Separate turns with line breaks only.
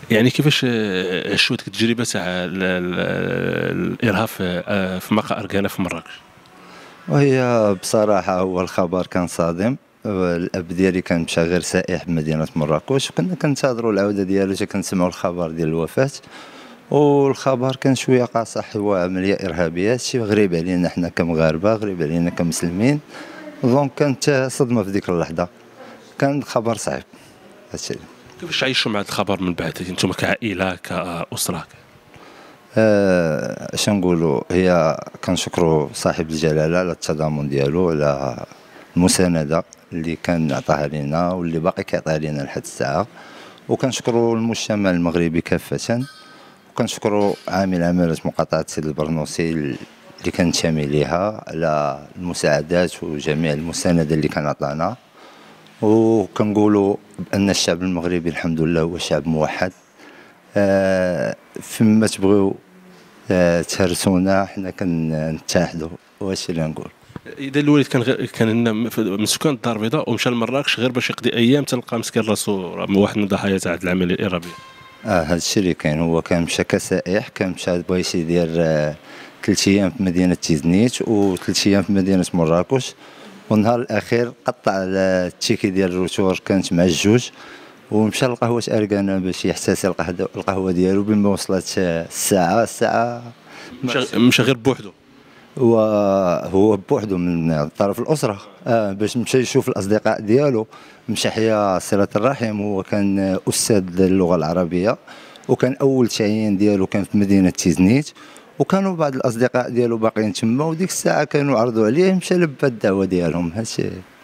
يعني كيفاش عشتوا ديك التجربة تاع الإرهاب في مقا أركانا في مراكش؟
وهي بصراحة هو الخبر كان صادم. الأب ديالي كان مشى غير سائح بمدينة مراكش، وكنا كنتظروا العودة ديالو حتى كنسمعوا الخبر ديال الوفاة. والخبر كان شوية قاصح، هو عملية إرهابية، هادشي غريب علينا حنا كمغاربة، غريب علينا كمسلمين. دونك كانت صدمة في ديك اللحظة، كان خبر صعيب هادشي.
كيفاش عايشوا مع هذا الخبر من بعد انتم كعائلة كأسرة؟
اش نقولوا، هي كنشكروا صاحب الجلالة على التضامن ديالو، على المساندة اللي كان عطاها لينا واللي باقي كيعطيها لينا لحد الساعة. وكنشكروا المجتمع المغربي كافة، وكنشكروا عامل عمالة مقاطعة سيد البرنوسي اللي كنتمي ليها على المساعدات وجميع المساندة اللي كان عطانا. وكنقولوا بأن الشعب المغربي الحمد لله هو شعب موحد. فيما تبغيو تهرسونا حنا كنتحدوا، وهادشي اللي نقول.
اذا الوالد كان من سكان الدار البيضاء ومشى لمراكش غير باش يقضي ايام تلقى مسكين راسو واحد من الضحايا تاع هذه العمليه الارهابيه.
هادشي اللي كاين، هو كان مشى كسائح، كان مشى بغا يدير 3 ايام في مدينة تيزنيت و 3 ايام في مدينة مراكش. والنهار الاخير قطع التيكي ديال الروتور، كانت مع الجوج، ومشى لقهوة أركانا باش يحتسي القهوة ديالو. بما وصلت الساعة
مشى غير بوحدو.
هو بوحدو من طرف الأسرة، باش مشى يشوف الأصدقاء ديالو، مشى حيا صلة الرحم. هو كان أستاذ اللغة العربية، وكان أول تعيين ديالو كان في مدينة تيزنيت، وكانوا بعض الأصدقاء ديالو باقيين تما، وديك الساعة كانوا عرضوا عليه، مشى لبى الدعوة ديالهم. هادشي.